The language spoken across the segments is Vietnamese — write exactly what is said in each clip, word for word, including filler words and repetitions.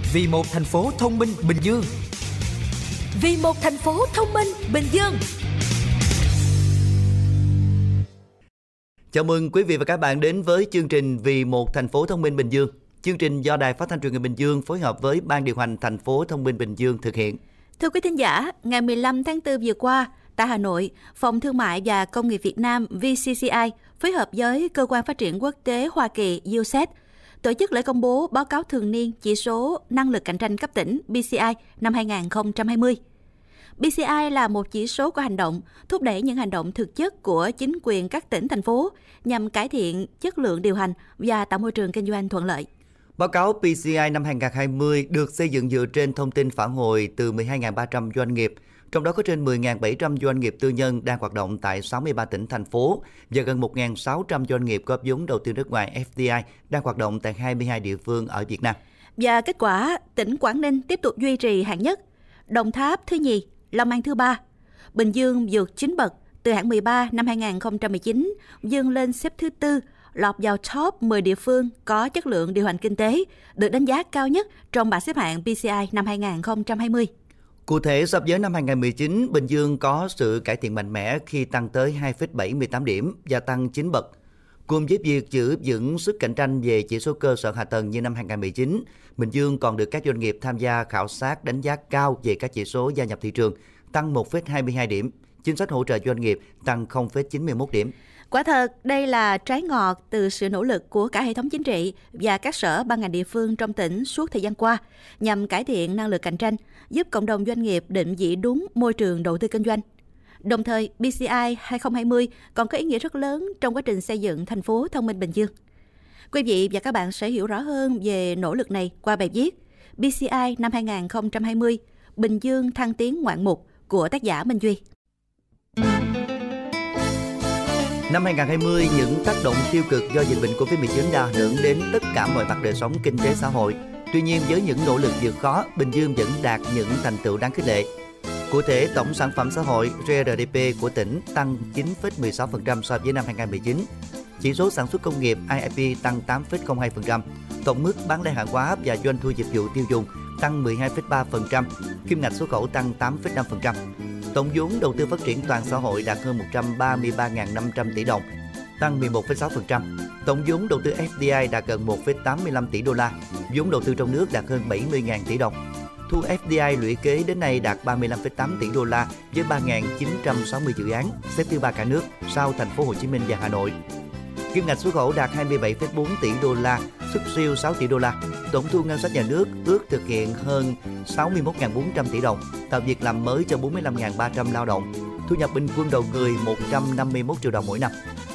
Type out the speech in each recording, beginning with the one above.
Vì một thành phố thông minh Bình Dương. Vì một thành phố thông minh Bình Dương. Chào mừng quý vị và các bạn đến với chương trình Vì một thành phố thông minh Bình Dương. Chương trình do Đài Phát thanh Truyền hình Bình Dương phối hợp với Ban điều hành thành phố thông minh Bình Dương thực hiện. Thưa quý thính giả, ngày mười lăm tháng tư vừa qua, tại Hà Nội, Phòng Thương mại và Công nghiệp Việt Nam vê xê xê i phối hợp với Cơ quan Phát triển Quốc tế Hoa Kỳ u ét ây tổ chức lễ công bố báo cáo thường niên chỉ số năng lực cạnh tranh cấp tỉnh bê xê i năm hai không hai không. bê xê i là một chỉ số của hành động, thúc đẩy những hành động thực chất của chính quyền các tỉnh, thành phố nhằm cải thiện chất lượng điều hành và tạo môi trường kinh doanh thuận lợi. Báo cáo bê xê i năm hai không hai không được xây dựng dựa trên thông tin phản hồi từ mười hai nghìn ba trăm doanh nghiệp, trong đó có trên mười nghìn bảy trăm doanh nghiệp tư nhân đang hoạt động tại sáu mươi ba tỉnh, thành phố và gần một nghìn sáu trăm doanh nghiệp góp vốn đầu tư nước ngoài ép đê i đang hoạt động tại hai mươi hai địa phương ở Việt Nam. Và kết quả, tỉnh Quảng Ninh tiếp tục duy trì hạng nhất, Đồng Tháp thứ nhì, Long An thứ ba. Bình Dương vượt chín bậc từ hạng mười ba năm hai không một chín, vươn lên xếp thứ tư, lọt vào top mười địa phương có chất lượng điều hành kinh tế, được đánh giá cao nhất trong bảng xếp hạng bê xê i năm hai không hai không. Cụ thể, so với năm hai không một chín, Bình Dương có sự cải thiện mạnh mẽ khi tăng tới hai phẩy bảy mươi tám điểm và tăng chín bậc. Cùng với việc giữ vững sức cạnh tranh về chỉ số cơ sở hạ tầng như năm hai không một chín, Bình Dương còn được các doanh nghiệp tham gia khảo sát đánh giá cao về các chỉ số gia nhập thị trường, tăng một phẩy hai mươi hai điểm, chính sách hỗ trợ doanh nghiệp tăng không phẩy chín mươi mốt điểm. Quả thật, đây là trái ngọt từ sự nỗ lực của cả hệ thống chính trị và các sở ban ngành địa phương trong tỉnh suốt thời gian qua nhằm cải thiện năng lực cạnh tranh, giúp cộng đồng doanh nghiệp định vị đúng môi trường đầu tư kinh doanh. Đồng thời, bê xê i hai không hai không còn có ý nghĩa rất lớn trong quá trình xây dựng thành phố thông minh Bình Dương. Quý vị và các bạn sẽ hiểu rõ hơn về nỗ lực này qua bài viết bê xê i năm hai không hai không, Bình Dương thăng tiến ngoạn mục của tác giả Minh Duy. Năm hai không hai không, những tác động tiêu cực do dịch bệnh covid mười chín đã ảnh hưởng đến tất cả mọi mặt đời sống kinh tế xã hội. Tuy nhiên, với những nỗ lực vượt khó, Bình Dương vẫn đạt những thành tựu đáng khích lệ. Cụ thể, tổng sản phẩm xã hội giê rờ đê pê của tỉnh tăng chín phẩy mười sáu phần trăm so với năm hai không một chín. Chỉ số sản xuất công nghiệp i i pê tăng tám phẩy không hai phần trăm. Tổng mức bán lẻ hàng hóa và doanh thu dịch vụ tiêu dùng tăng mười hai phẩy ba phần trăm. Kim ngạch xuất khẩu tăng tám phẩy năm phần trăm. Tổng vốn đầu tư phát triển toàn xã hội đạt hơn một trăm ba mươi ba nghìn năm trăm tỷ đồng, tăng mười một phẩy sáu phần trăm. Tổng vốn đầu tư ép đê i đạt gần một phẩy tám mươi lăm tỷ đô la, vốn đầu tư trong nước đạt hơn bảy mươi nghìn tỷ đồng. Thu ép đê i lũy kế đến nay đạt ba mươi lăm phẩy tám tỷ đô la với ba nghìn chín trăm sáu mươi dự án, xếp thứ ba cả nước sau thành phố Hồ Chí Minh và Hà Nội. Kim ngạch xuất khẩu đạt hai mươi bảy phẩy bốn tỷ đô la, xuất siêu sáu tỷ đô la. Tổng thu ngân sách nhà nước ước thực hiện hơn sáu mươi mốt nghìn bốn trăm tỷ đồng, tạo việc làm mới cho bốn mươi lăm nghìn ba trăm lao động. Thu nhập bình quân đầu người một trăm năm mươi mốt triệu đồng mỗi năm.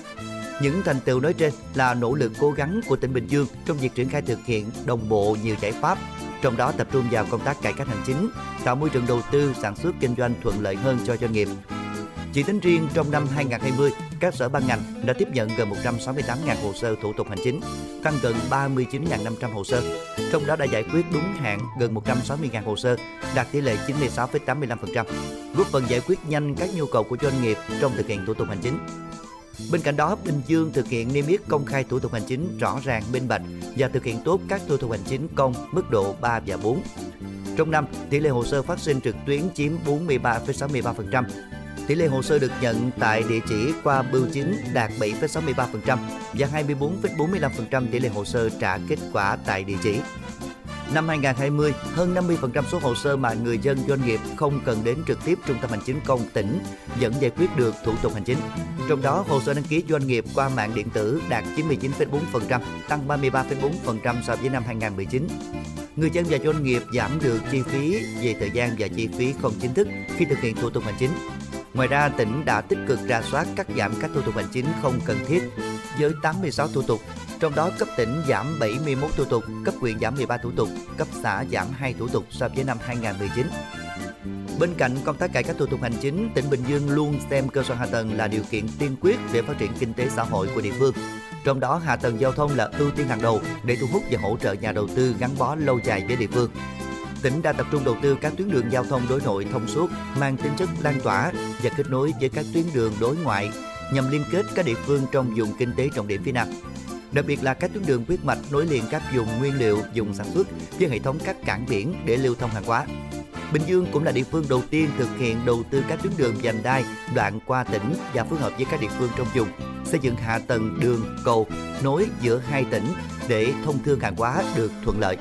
Những thành tựu nói trên là nỗ lực cố gắng của tỉnh Bình Dương trong việc triển khai thực hiện đồng bộ nhiều giải pháp, trong đó tập trung vào công tác cải cách hành chính, tạo môi trường đầu tư, sản xuất kinh doanh thuận lợi hơn cho doanh nghiệp. Chỉ tính riêng trong năm hai không hai không, các sở ban ngành đã tiếp nhận gần một trăm sáu mươi tám nghìn hồ sơ thủ tục hành chính, tăng gần ba mươi chín nghìn năm trăm hồ sơ. Trong đó đã giải quyết đúng hạn gần một trăm sáu mươi nghìn hồ sơ, đạt tỷ lệ chín mươi sáu phẩy tám mươi lăm phần trăm, góp phần giải quyết nhanh các nhu cầu của doanh nghiệp trong thực hiện thủ tục hành chính. Bên cạnh đó, Bình Dương thực hiện niêm yết công khai thủ tục hành chính rõ ràng, minh bạch và thực hiện tốt các thủ tục hành chính công mức độ ba và bốn. Trong năm, tỷ lệ hồ sơ phát sinh trực tuyến chiếm bốn mươi ba phẩy sáu mươi ba phần trăm. Tỷ lệ hồ sơ được nhận tại địa chỉ qua bưu chính đạt bảy phẩy sáu mươi ba phần trăm và hai mươi bốn phẩy bốn mươi lăm phần trăm tỷ lệ hồ sơ trả kết quả tại địa chỉ. Năm hai không hai không, hơn năm mươi phần trăm số hồ sơ mà người dân doanh nghiệp không cần đến trực tiếp trung tâm hành chính công tỉnh vẫn giải quyết được thủ tục hành chính. Trong đó, hồ sơ đăng ký doanh nghiệp qua mạng điện tử đạt chín mươi chín phẩy bốn phần trăm, tăng ba mươi ba phẩy bốn phần trăm so với năm hai không một chín. Người dân và doanh nghiệp giảm được chi phí về thời gian và chi phí không chính thức khi thực hiện thủ tục hành chính. Ngoài ra, tỉnh đã tích cực rà soát cắt giảm các thủ tục hành chính không cần thiết với tám mươi sáu thủ tục, trong đó cấp tỉnh giảm bảy mươi mốt thủ tục, cấp huyện giảm mười ba thủ tục, cấp xã giảm hai thủ tục so với năm hai không một chín. Bên cạnh công tác cải cách thủ tục hành chính, tỉnh Bình Dương luôn xem cơ sở hạ tầng là điều kiện tiên quyết để phát triển kinh tế xã hội của địa phương. Trong đó, hạ tầng giao thông là ưu tiên hàng đầu để thu hút và hỗ trợ nhà đầu tư gắn bó lâu dài với địa phương. Tỉnh đã tập trung đầu tư các tuyến đường giao thông đối nội thông suốt, mang tính chất lan tỏa và kết nối với các tuyến đường đối ngoại nhằm liên kết các địa phương trong vùng kinh tế trọng điểm phía Nam. đặc biệt là các tuyến đường huyết mạch nối liền các vùng nguyên liệu, vùng sản xuất với hệ thống các cảng biển để lưu thông hàng hóa. Bình Dương cũng là địa phương đầu tiên thực hiện đầu tư các tuyến đường vành đai đoạn qua tỉnh và phối hợp với các địa phương trong vùng xây dựng hạ tầng đường, cầu nối giữa hai tỉnh để thông thương hàng hóa được thuận lợi.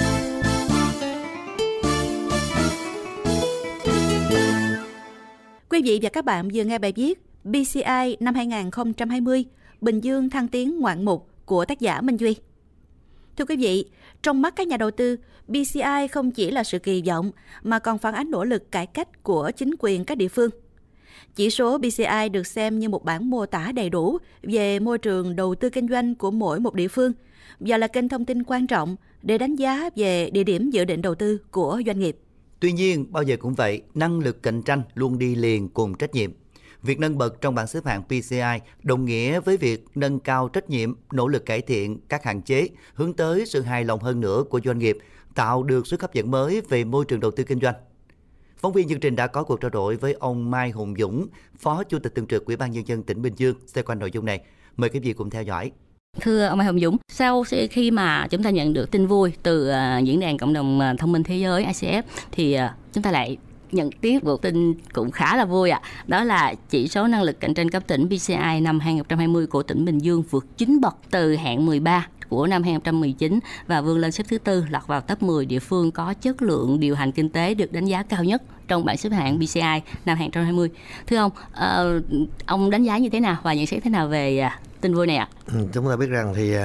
Quý vị và các bạn vừa nghe bài viết bê xê i năm hai không hai không, Bình Dương thăng tiến ngoạn mục của tác giả Minh Duy. Thưa quý vị, trong mắt các nhà đầu tư, bê xê i không chỉ là sự kỳ vọng mà còn phản ánh nỗ lực cải cách của chính quyền các địa phương. Chỉ số bê xê i được xem như một bản mô tả đầy đủ về môi trường đầu tư kinh doanh của mỗi một địa phương và là kênh thông tin quan trọng để đánh giá về địa điểm dự định đầu tư của doanh nghiệp. Tuy nhiên, bao giờ cũng vậy, năng lực cạnh tranh luôn đi liền cùng trách nhiệm. Việc nâng bậc trong bảng xếp hạng bê xê i đồng nghĩa với việc nâng cao trách nhiệm, nỗ lực cải thiện các hạn chế, hướng tới sự hài lòng hơn nữa của doanh nghiệp, tạo được sức hấp dẫn mới về môi trường đầu tư kinh doanh. Phóng viên chương trình đã có cuộc trao đổi với ông Mai Hùng Dũng, Phó Chủ tịch Thường trực Ủy ban Nhân dân tỉnh Bình Dương xoay quanh nội dung này. Mời quý vị cùng theo dõi. Thưa ông Mai Hùng Dũng, sau khi mà chúng ta nhận được tin vui từ uh, diễn đàn cộng đồng uh, thông minh thế giới i xê ép thì uh, chúng ta lại nhận tiếp một tin cũng khá là vui ạ. À. Đó là chỉ số năng lực cạnh tranh cấp tỉnh bê xê i năm hai không hai không của tỉnh Bình Dương vượt chín bậc từ hạng mười ba của năm hai không một chín và vươn lên xếp thứ tư, lọt vào top mười địa phương có chất lượng điều hành kinh tế được đánh giá cao nhất trong bảng xếp hạng bê xê i năm hai không hai không. Thưa ông, uh, ông đánh giá như thế nào và nhận xét thế nào về uh, tin vui này ạ? Ừ, chúng ta biết rằng thì uh,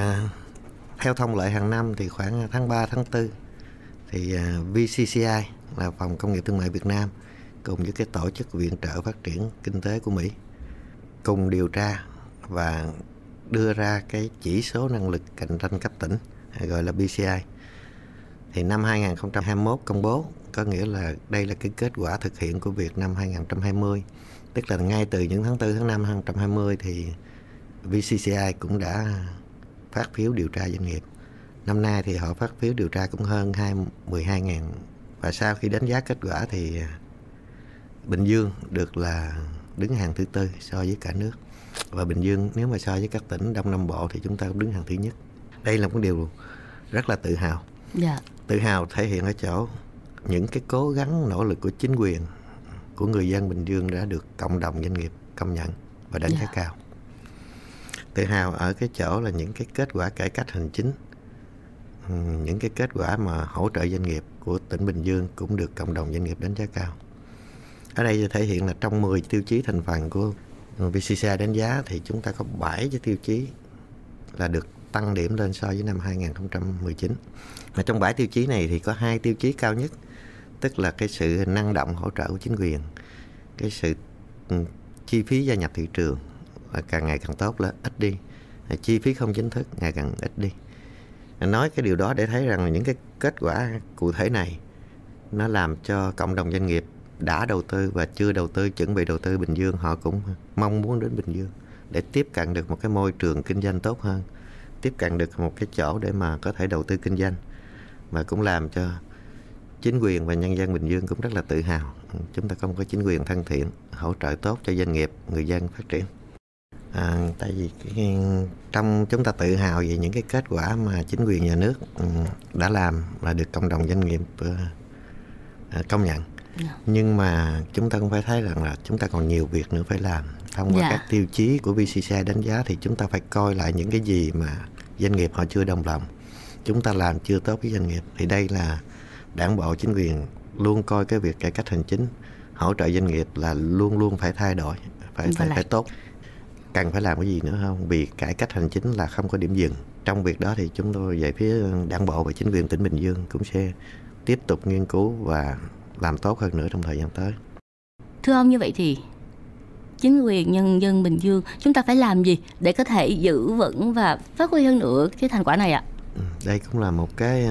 theo thông lệ hàng năm thì khoảng tháng ba, tháng tư thì uh, vê xê xê i là Phòng Công nghiệp Thương mại Việt Nam cùng với cái tổ chức viện trợ phát triển kinh tế của Mỹ cùng điều tra và đưa ra cái chỉ số năng lực cạnh tranh cấp tỉnh gọi là bê xê i. Thì năm hai không hai mốt công bố, có nghĩa là đây là cái kết quả thực hiện của việc năm hai không hai không, tức là ngay từ những tháng tư, tháng năm hai không hai không thì vê xê xê i cũng đã phát phiếu điều tra doanh nghiệp. Năm nay thì họ phát phiếu điều tra cũng hơn mười hai nghìn. Và sau khi đánh giá kết quả thì Bình Dương được là đứng hàng thứ tư so với cả nước. Và Bình Dương nếu mà so với các tỉnh Đông Nam Bộ thì chúng ta cũng đứng hàng thứ nhất. Đây là một điều rất là tự hào. Dạ. Tự hào thể hiện ở chỗ những cái cố gắng nỗ lực của chính quyền, của người dân Bình Dương đã được cộng đồng doanh nghiệp công nhận và đánh giá dạ. cao. Tự hào ở cái chỗ là những cái kết quả cải cách hành chính, những cái kết quả mà hỗ trợ doanh nghiệp của tỉnh Bình Dương cũng được cộng đồng doanh nghiệp đánh giá cao. Ở đây thể hiện là trong mười tiêu chí thành phần của vê xê xê i đánh giá thì chúng ta có bảy cái tiêu chí là được tăng điểm lên so với năm hai không một chín. Và trong bảy tiêu chí này thì có hai tiêu chí cao nhất, tức là cái sự năng động hỗ trợ của chính quyền, cái sự chi phí gia nhập thị trường là càng ngày càng tốt lên, ít đi, chi phí không chính thức ngày càng ít đi. Nói cái điều đó để thấy rằng những cái kết quả cụ thể này nó làm cho cộng đồng doanh nghiệp đã đầu tư và chưa đầu tư, chuẩn bị đầu tư Bình Dương, họ cũng mong muốn đến Bình Dương để tiếp cận được một cái môi trường kinh doanh tốt hơn, tiếp cận được một cái chỗ để mà có thể đầu tư kinh doanh, và cũng làm cho chính quyền và nhân dân Bình Dương cũng rất là tự hào. Chúng ta có một cái chính quyền thân thiện, hỗ trợ tốt cho doanh nghiệp, người dân phát triển. À, tại vì cái, trong chúng ta tự hào về những cái kết quả mà chính quyền nhà nước um, đã làm và được cộng đồng doanh nghiệp uh, uh, công nhận. Yeah. Nhưng mà chúng ta cũng phải thấy rằng là chúng ta còn nhiều việc nữa phải làm. Thông qua yeah. các tiêu chí của vê xê xê i đánh giá thì chúng ta phải coi lại những cái gì mà doanh nghiệp họ chưa đồng lòng, chúng ta làm chưa tốt với doanh nghiệp. Thì đây là đảng bộ chính quyền luôn coi cái việc cải cách hành chính, hỗ trợ doanh nghiệp là luôn luôn phải thay đổi, phải phải, phải tốt. Cần phải làm cái gì nữa không? Vì cải cách hành chính là không có điểm dừng. Trong việc đó thì chúng tôi về phía đảng bộ và chính quyền tỉnh Bình Dương cũng sẽ tiếp tục nghiên cứu và làm tốt hơn nữa trong thời gian tới. Thưa ông, như vậy thì chính quyền nhân dân Bình Dương chúng ta phải làm gì để có thể giữ vững và phát huy hơn nữa cái thành quả này ạ? Đây cũng là một cái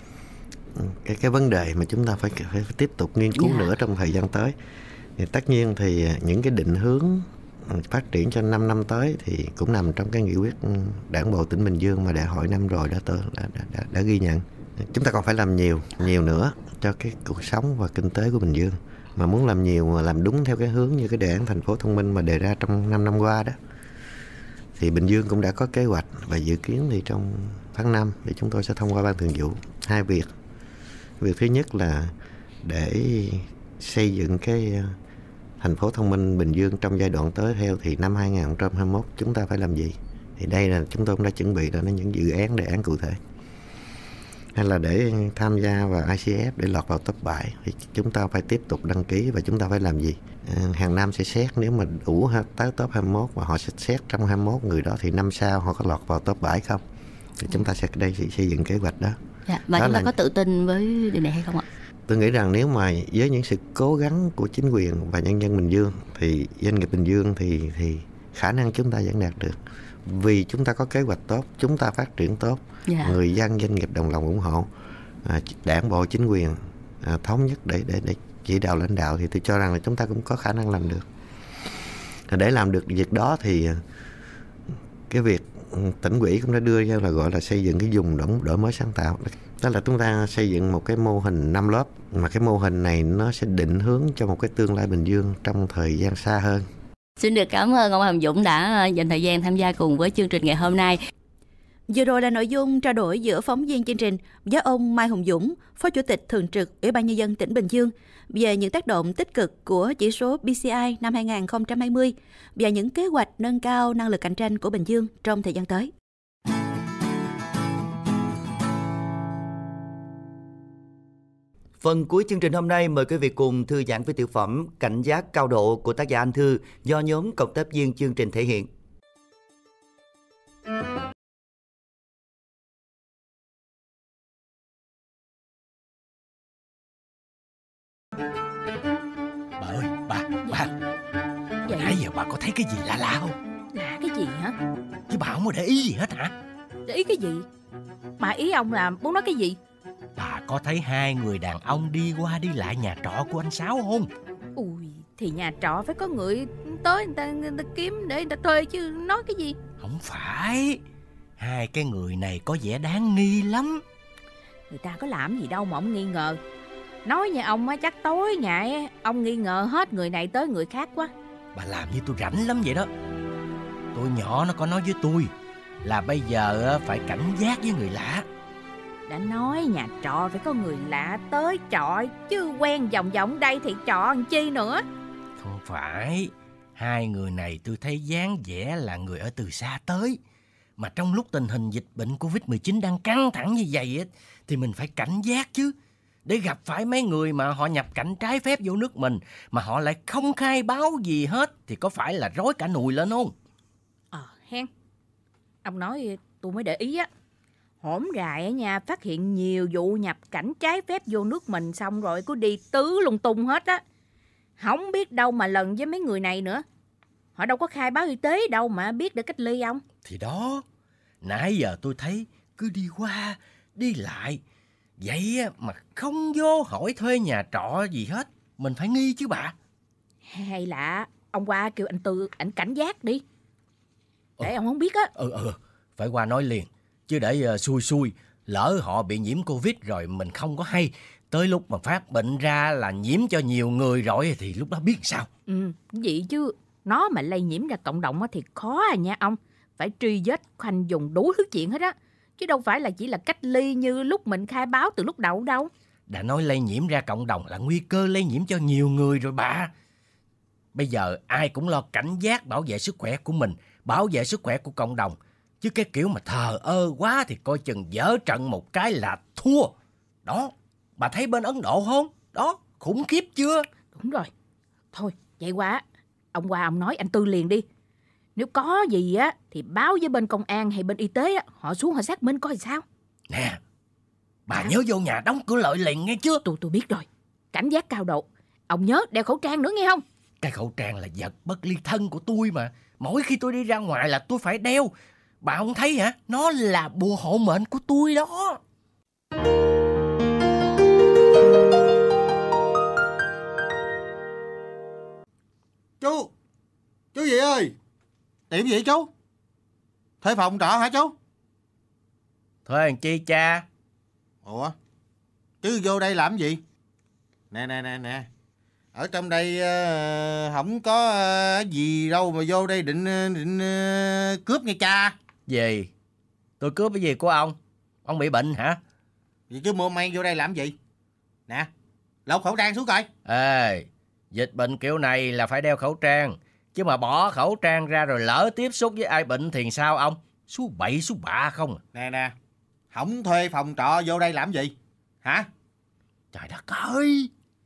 cái cái vấn đề mà chúng ta phải phải tiếp tục nghiên cứu yeah. nữa trong thời gian tới. Thì tất nhiên thì những cái định hướng phát triển cho năm năm tới thì cũng nằm trong cái nghị quyết đảng bộ tỉnh Bình Dương mà đại hội năm rồi đã, đã, đã, đã, đã ghi nhận. Chúng ta còn phải làm nhiều, nhiều nữa cho cái cuộc sống và kinh tế của Bình Dương. Mà muốn làm nhiều, mà làm đúng theo cái hướng như cái đề án thành phố thông minh mà đề ra trong năm năm qua đó, Thì Bình Dương cũng đã có kế hoạch và dự kiến thì trong tháng năm thì chúng tôi sẽ thông qua ban thường vụ hai việc. Việc thứ nhất là để xây dựng cái thành phố thông minh Bình Dương trong giai đoạn tới theo thì năm hai nghìn không trăm hai mươi mốt chúng ta phải làm gì. Thì đây là chúng tôi cũng đã chuẩn bị ra những dự án, đề án cụ thể. Hay là để tham gia vào i xê ép để lọt vào top bảy thì chúng ta phải tiếp tục đăng ký và chúng ta phải làm gì. À, hàng năm sẽ xét, nếu mà đủ tới top hai mươi mốt và họ sẽ xét trong hai mươi mốt người đó thì năm sau họ có lọt vào top bảy không. Thì chúng ta sẽ đây sẽ xây dựng kế hoạch đó. Dạ, và đó chúng ta là... có tự tin với điều này hay không ạ? Tôi nghĩ rằng nếu mà với những sự cố gắng của chính quyền và nhân dân Bình Dương thì doanh nghiệp Bình Dương thì thì khả năng chúng ta vẫn đạt được. Vì chúng ta có kế hoạch tốt, chúng ta phát triển tốt, yeah. người dân doanh nghiệp đồng lòng ủng hộ, à, đảng bộ chính quyền à, thống nhất để để để chỉ đạo lãnh đạo thì tôi cho rằng là chúng ta cũng có khả năng làm được. À, để làm được việc đó thì cái việc tỉnh ủy cũng đã đưa ra là gọi là xây dựng cái vùng đổi, đổi mới sáng tạo. Đó là chúng ta xây dựng một cái mô hình năm lớp, mà cái mô hình này nó sẽ định hướng cho một cái tương lai Bình Dương trong thời gian xa hơn. Xin được cảm ơn ông Hồng Dũng đã dành thời gian tham gia cùng với chương trình ngày hôm nay. Vừa rồi là nội dung trao đổi giữa phóng viên chương trình với ông Mai Hồng Dũng, Phó Chủ tịch Thường trực Ủy ban Nhân dân tỉnh Bình Dương về những tác động tích cực của chỉ số pê xê i năm hai nghìn không trăm hai mươi và những kế hoạch nâng cao năng lực cạnh tranh của Bình Dương trong thời gian tới. Phần cuối chương trình hôm nay mời quý vị cùng thư giãn với tiểu phẩm Cảnh giác cao độ của tác giả Anh Thư do nhóm cộng tác viên chương trình thể hiện. Bà ơi, bà, bà Vậy? Nãy giờ bà có thấy cái gì lạ lạ không? Lạ cái gì hả? Chứ bà không có để ý gì hết hả? Để ý cái gì? Bà ý ông là muốn nói cái gì? Bà có thấy hai người đàn ông đi qua đi lại nhà trọ của anh Sáu không? Ui, thì nhà trọ phải có người tới người ta, người ta kiếm để người ta thuê chứ nói cái gì? Không phải. Hai cái người này có vẻ đáng nghi lắm. Người ta có làm gì đâu mà ông nghi ngờ. Nói như ông á, chắc tối ngày ông nghi ngờ hết người này tới người khác quá. Bà làm như tôi rảnh lắm vậy đó. Tôi nhỏ nó có nói với tôi là bây giờ phải cảnh giác với người lạ. Đã nói nhà trọ phải có người lạ tới trọ, chứ quen vòng vòng đây thì trọ làm chi nữa. Không phải. Hai người này tôi thấy dáng vẻ là người ở từ xa tới. Mà trong lúc tình hình dịch bệnh covid mười chín đang căng thẳng như vậy ấy, thì mình phải cảnh giác chứ. Để gặp phải mấy người mà họ nhập cảnh trái phép vô nước mình mà họ lại không khai báo gì hết thì có phải là rối cả nùi lên không? Ờ, hen. Ông nói tôi mới để ý á. Hổm rày ở nhà phát hiện nhiều vụ nhập cảnh trái phép vô nước mình xong rồi cứ đi tứ lung tung hết á. Không biết đâu mà lần với mấy người này nữa. Họ đâu có khai báo y tế đâu mà biết để cách ly ông. Thì đó, nãy giờ tôi thấy cứ đi qua, đi lại. Vậy mà không vô hỏi thuê nhà trọ gì hết. Mình phải nghi chứ bà. Hay là ông qua kêu anh Tư, ảnh cảnh giác đi. Để ừ. ông không biết á. Ừ, ừ, phải qua nói liền. Chứ để uh, xui xui, lỡ họ bị nhiễm Covid rồi mình không có hay. Tới lúc mà phát bệnh ra là nhiễm cho nhiều người rồi thì lúc đó biết sao. Ừ, vậy chứ nó mà lây nhiễm ra cộng đồng thì khó à nha ông. Phải truy vết, khoanh dùng đủ thứ chuyện hết á. Chứ đâu phải là chỉ là cách ly như lúc mình khai báo từ lúc đầu đâu. Đã nói lây nhiễm ra cộng đồng là nguy cơ lây nhiễm cho nhiều người rồi bà. Bây giờ ai cũng lo cảnh giác bảo vệ sức khỏe của mình, bảo vệ sức khỏe của cộng đồng. Chứ cái kiểu mà thờ ơ quá thì coi chừng dở trận một cái là thua. Đó, bà thấy bên Ấn Độ không? Đó, khủng khiếp chưa? Đúng rồi. Thôi, vậy qua ông qua ông nói anh Tư liền đi. Nếu có gì á thì báo với bên công an hay bên y tế á, họ xuống họ xác minh coi sao. Nè, bà à. nhớ vô nhà đóng cửa lại liền nghe chưa? Tôi tôi biết rồi. Cảnh giác cao độ. Ông nhớ đeo khẩu trang nữa nghe không? Cái khẩu trang là vật bất ly thân của tôi mà. Mỗi khi tôi đi ra ngoài là tôi phải đeo. Bà không thấy hả? Nó là bùa hộ mệnh của tôi đó. Chú, chú gì ơi? Tiệm gì chú? Thuê phòng trọ hả chú? Thuê làm chi cha? Ủa, chứ vô đây làm gì? Nè nè nè nè, Ở trong đây uh, không có uh, gì đâu mà vô đây định định uh, cướp nghe cha. Gì? Tôi cướp cái gì của ông? Ông bị bệnh hả? Vậy chứ mua mang vô đây làm gì? Nè, lột khẩu trang xuống coi. Ê, dịch bệnh kiểu này là phải đeo khẩu trang. Chứ mà bỏ khẩu trang ra rồi lỡ tiếp xúc với ai bệnh thì sao ông? Số bậy số bạ không? Nè nè, không thuê phòng trọ vô đây làm gì? Hả? Trời đất ơi!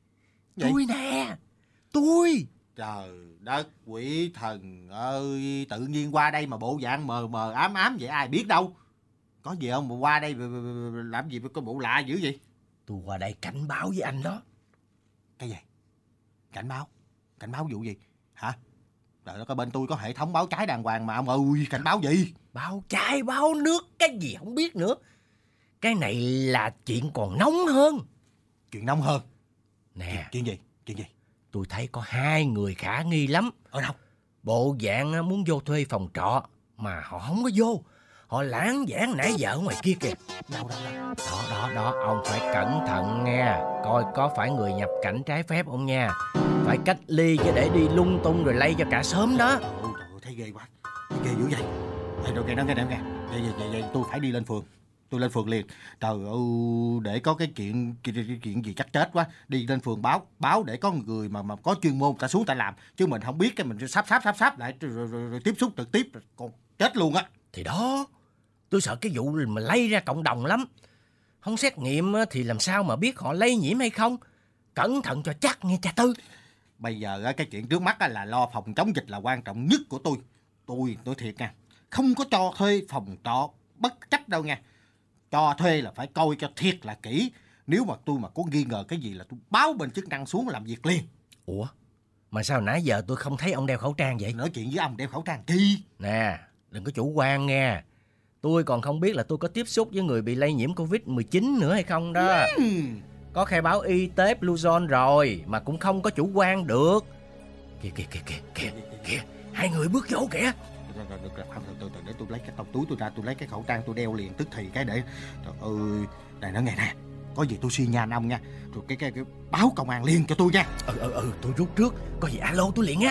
Gì? Tôi nè! Tôi! Trời đất quỷ thần ơi! Tự nhiên qua đây mà bộ dạng mờ mờ ám ám vậy ai biết đâu. Có gì không mà qua đây làm gì có bộ lạ dữ vậy? Tôi qua đây cảnh báo với anh đó. Cái gì? Cảnh báo? Cảnh báo vụ gì? Hả? Trời ơi, bên tôi có hệ thống báo cháy đàng hoàng mà ông ơi, cảnh báo gì? Báo cháy, báo nước, cái gì không biết nữa. Cái này là chuyện còn nóng hơn. Chuyện nóng hơn? Nè. Chuyện, chuyện gì? Chuyện gì? Tôi thấy có hai người khả nghi lắm. Ở đâu? Bộ dạng muốn vô thuê phòng trọ mà họ không có vô. Họ lãng vãng nãy giờ ở ngoài kia kìa. Đâu đâu đâu? Đó đó đó, ông phải cẩn thận nha. Coi có phải người nhập cảnh trái phép không nha. Phải cách ly chứ để đi lung tung rồi lây cho cả xóm đó. Ôi trời ơi, thấy ghê quá. Thấy ghê dữ vậy. Ê, đâu kìa, đâu kìa, đâu kìa. Vậy, vậy, vậy, vậy tôi phải đi lên phường. Tôi lên phường liền. Trời ơi, để có cái chuyện chuyện, chuyện gì chắc chết quá. Đi lên phường báo, báo để có người mà mà có chuyên môn ta xuống ta làm. Chứ mình không biết cái mình sắp sắp sắp sắp lại rồi, rồi, rồi, rồi tiếp xúc trực tiếp rồi còn chết luôn á. Thì đó, tôi sợ cái vụ mà lây ra cộng đồng lắm. Không xét nghiệm thì làm sao mà biết họ lây nhiễm hay không. Cẩn thận cho chắc nghe cha Tư. Bây giờ cái chuyện trước mắt là lo phòng chống dịch là quan trọng nhất của tôi. Tôi nói thiệt nha, không có cho thuê phòng trọ bất chấp đâu nha. Cho thuê là phải coi cho thiệt là kỹ. Nếu mà tôi mà có nghi ngờ cái gì là tôi báo bên chức năng xuống làm việc liền. Ủa, mà sao nãy giờ tôi không thấy ông đeo khẩu trang vậy? Nói chuyện với ông đeo khẩu trang chi? Nè, đừng có chủ quan nghe. Tôi còn không biết là tôi có tiếp xúc với người bị lây nhiễm covid mười chín nữa hay không đó. Ừ. Có khai báo y tế Bluezone rồi mà cũng không có chủ quan được. Kìa kìa kìa kìa kìa kìa, hai người bước vô kìa. Được rồi, được rồi, từ từ để tôi lấy cái tông túi tôi ra, tôi lấy cái khẩu trang tôi đeo liền tức thì cái để. Trời ơi, này nói nghe nè, có gì tôi xi nhan ông nha, rồi cái cái, cái báo công an liền cho tôi nha. Ừ ừ ừ, tôi rút trước, có gì alo tôi liền á.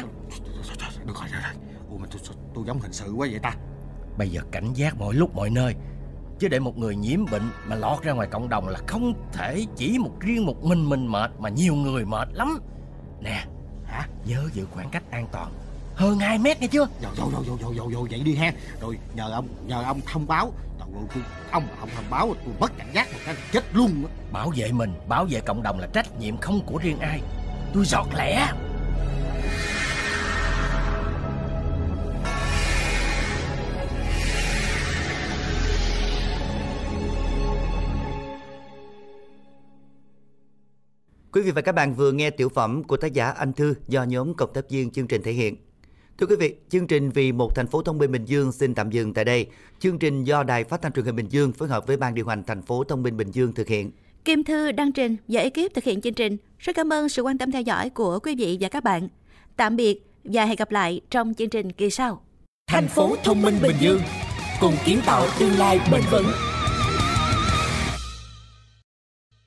Được rồi, được rồi. Ủa mà tôi, tôi giống hình sự quá vậy ta. Bây giờ cảnh giác mọi lúc mọi nơi. Chứ để một người nhiễm bệnh mà lọt ra ngoài cộng đồng là không thể chỉ một riêng một mình mình mệt mà nhiều người mệt lắm. Nè, hả? Nhớ giữ khoảng cách an toàn hơn hai mét nghe chưa? Rồi rồi rồi rồi rồi rồi vậy đi ha. Rồi nhờ ông nhờ ông thông báo. Trời ơi, tôi, ông mà không thông báo tôi mất cảnh giác một cái chết luôn. Bảo vệ mình, bảo vệ cộng đồng là trách nhiệm không của riêng ai. Tôi giọt lẻ. Quý vị và các bạn vừa nghe tiểu phẩm của tác giả Anh Thư do nhóm cộng tác viên chương trình thể hiện. Thưa quý vị, chương trình Vì một thành phố thông minh Bình Dương xin tạm dừng tại đây. Chương trình do Đài Phát thanh Truyền hình Bình Dương phối hợp với Ban điều hành thành phố thông minh Bình Dương thực hiện. Kim Thư đăng trình và ekip thực hiện chương trình. Rất cảm ơn sự quan tâm theo dõi của quý vị và các bạn. Tạm biệt và hẹn gặp lại trong chương trình kỳ sau. Thành phố thông minh Bình Dương cùng kiến tạo tương lai bền vững.